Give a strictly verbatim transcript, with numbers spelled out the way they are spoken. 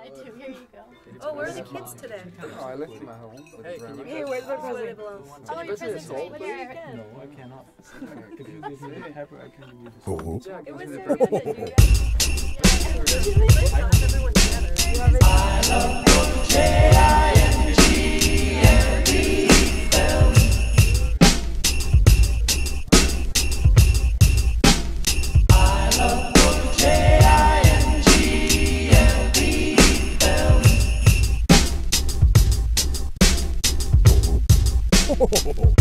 Here you go. Oh, where are the kids today? Oh, I left them at home. Hey, can you Hey, where's my present? Oh, your present's right there. No, I cannot. If you give me the pepper, I can give you this. Oh. It was so good that you guys everyone together. You have it? I love J I N G L E film. I love J I N G L E film.